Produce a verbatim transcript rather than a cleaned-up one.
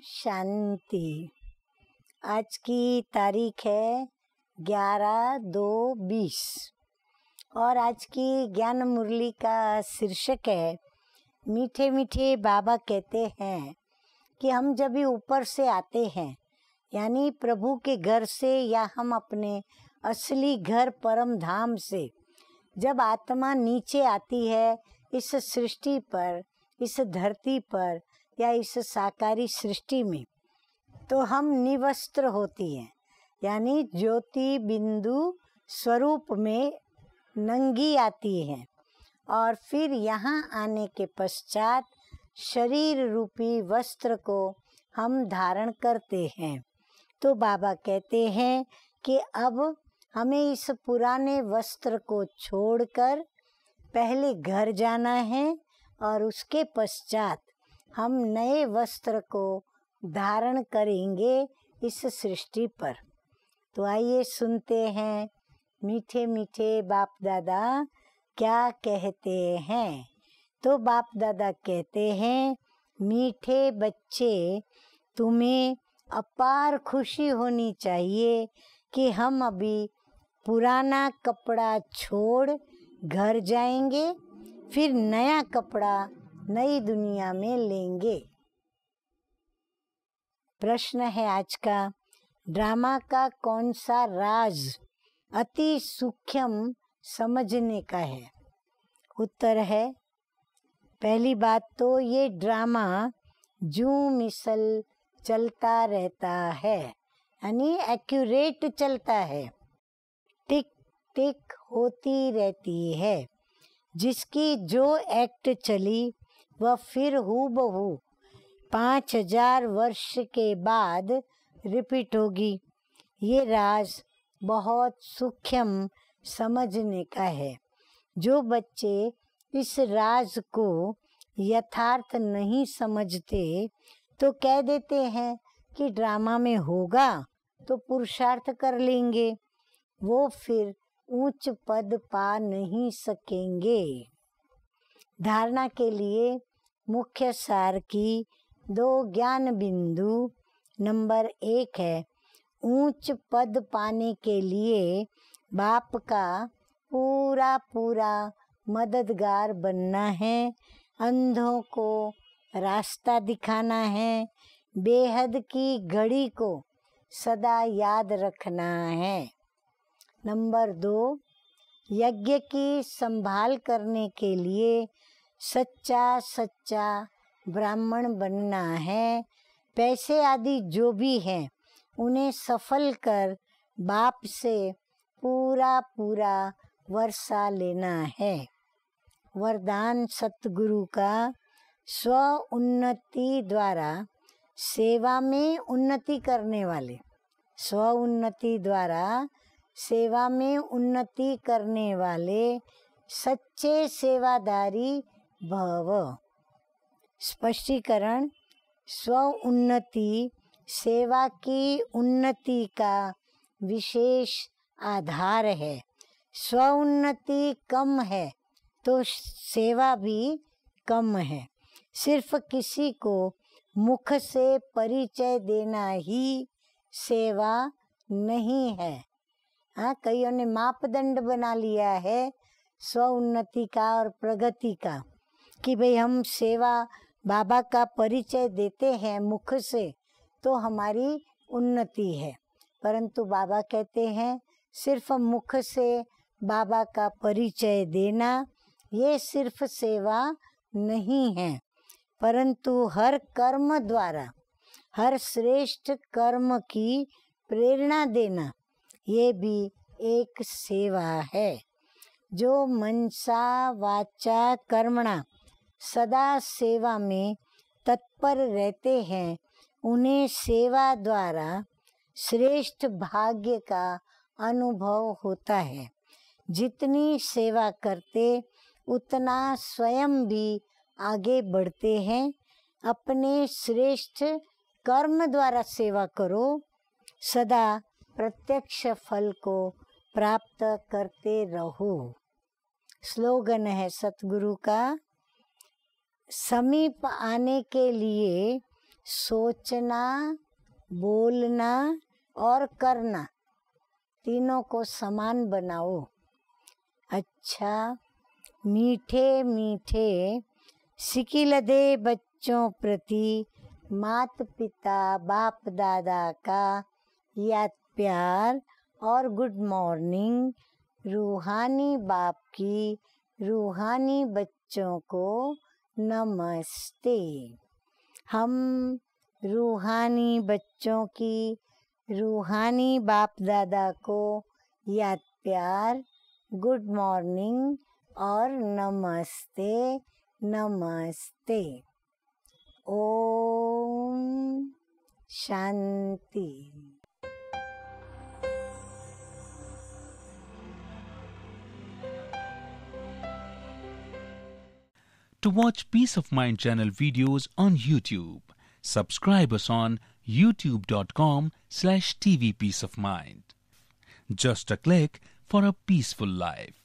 शांति। आज की तारीख है ग्यारह दो बीस और आज की ज्ञान मुरली का शीर्षक है मीठे मीठे बाबा कहते हैं कि हम जब भी ऊपर से आते हैं यानी प्रभु के घर से या हम अपने असली घर परम धाम से जब आत्मा नीचे आती है इस सृष्टि पर, इस धरती पर या इस साकारी सृष्टि में, तो हम निवस्त्र होती हैं यानी ज्योति बिंदु स्वरूप में नंगी आती हैं और फिर यहाँ आने के पश्चात शरीर रूपी वस्त्र को हम धारण करते हैं। तो बाबा कहते हैं कि अब हमें इस पुराने वस्त्र को छोड़कर पहले घर जाना है और उसके पश्चात हम नए वस्त्र को धारण करेंगे इस सृष्टि पर। तो आइए सुनते हैं मीठे मीठे बाप दादा क्या कहते हैं। तो बाप दादा कहते हैं, मीठे बच्चे, तुम्हें अपार खुशी होनी चाहिए कि हम अभी पुराना कपड़ा छोड़ घर जाएंगे, फिर नया कपड़ा नई दुनिया में लेंगे। प्रश्न है आज का, ड्रामा का कौन सा राज अति सूक्ष्म समझने का है? उत्तर है, पहली बात तो ये ड्रामा जूं मिसल चलता रहता है यानी एक्यूरेट चलता है, टिक टिक होती रहती है। जिसकी जो एक्ट चली वह फिर हूबहू पाँच हजार वर्ष के बाद रिपीट होगी। ये राज बहुत सूक्ष्म समझने का है। जो बच्चे इस राज को यथार्थ नहीं समझते तो कह देते हैं कि ड्रामा में होगा तो पुरुषार्थ कर लेंगे, वो फिर उच्च पद पा नहीं सकेंगे। धारणा के लिए मुख्य सार की दो ज्ञान बिंदु। नंबर एक है, ऊंच पद पाने के लिए बाप का पूरा पूरा मददगार बनना है, अंधों को रास्ता दिखाना है, बेहद की घड़ी को सदा याद रखना है। नंबर दो, यज्ञ की संभाल करने के लिए सच्चा सच्चा ब्राह्मण बनना है। पैसे आदि जो भी हैं उन्हें सफल कर बाप से पूरा पूरा वर्षा लेना है। वरदान सतगुरु का स्व उन्नति द्वारा सेवा में उन्नति करने वाले, स्व उन्नति द्वारा सेवा में उन्नति करने वाले सच्चे सेवादारी भव। स्पष्टीकरण, स्व उन्नति सेवा की उन्नति का विशेष आधार है। स्व उन्नति कम है तो सेवा भी कम है। सिर्फ किसी को मुख से परिचय देना ही सेवा नहीं है। हाँ, कईयों ने मापदंड बना लिया है स्व उन्नति का और प्रगति का कि भाई हम सेवा बाबा का परिचय देते हैं मुख से तो हमारी उन्नति है। परंतु बाबा कहते हैं सिर्फ मुख से बाबा का परिचय देना ये सिर्फ सेवा नहीं है, परंतु हर कर्म द्वारा हर श्रेष्ठ कर्म की प्रेरणा देना ये भी एक सेवा है। जो मनसा वाचा कर्मणा सदा सेवा में तत्पर रहते हैं उन्हें सेवा द्वारा श्रेष्ठ भाग्य का अनुभव होता है। जितनी सेवा करते उतना स्वयं भी आगे बढ़ते हैं। अपने श्रेष्ठ कर्म द्वारा सेवा करो, सदा प्रत्यक्ष फल को प्राप्त करते रहो। स्लोगन है सतगुरु का, समीप आने के लिए सोचना, बोलना और करना तीनों को समान बनाओ। अच्छा, मीठे मीठे सिकिल दे बच्चों प्रति माता पिता बाप दादा का याद प्यार और गुड मॉर्निंग। रूहानी बाप की रूहानी बच्चों को नमस्ते। हम रूहानी बच्चों की रूहानी बाप दादा को याद प्यार, गुड मॉर्निंग और नमस्ते नमस्ते। Om Shanti. To watch Peace of Mind channel videos on YouTube, subscribe us on youtube dot com slash T V Peace of Mind. Just a click for a peaceful life.